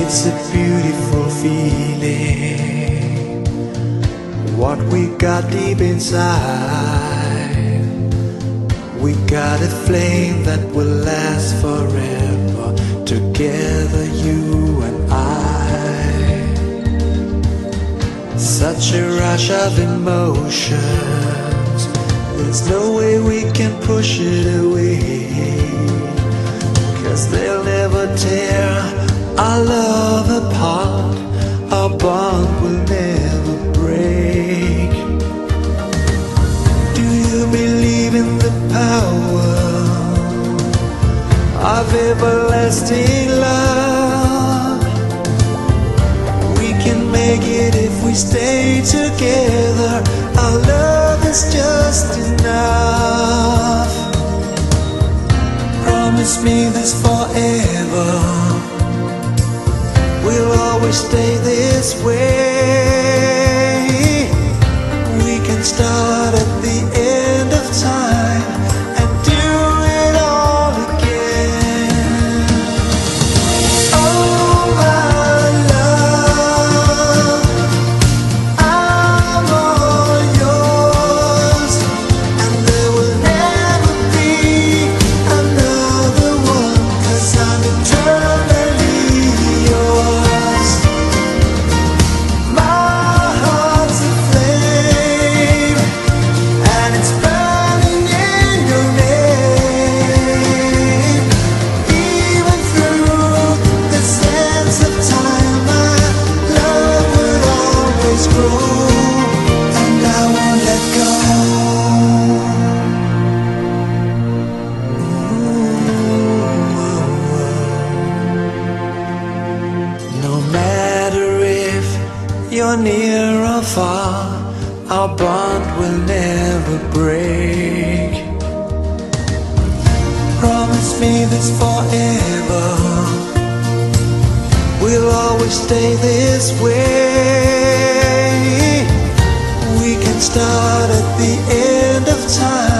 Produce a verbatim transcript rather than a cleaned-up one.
It's a beautiful feeling, what we got deep inside. We got a flame that will last forever, together you and I. Such a rush of emotions, there's no way we can push it away, 'cause they'll never tear our love apart, our bond will never break. Do you believe in the power of everlasting love? We can make it if we stay together, our love is just enough. Promise me this forever, we'll always stay this way. We can start at the end of time and do it all again. Oh my love, I'm all yours, and there will never be another one, 'cause I'm eternally yours. My heart's a flame, and it's burning in your name. Even through the sands of time, my love will always grow, and I won't let go. No matter if you're near or far, our bond will never break. Promise me this forever, we'll always stay this way. We can start at the end of time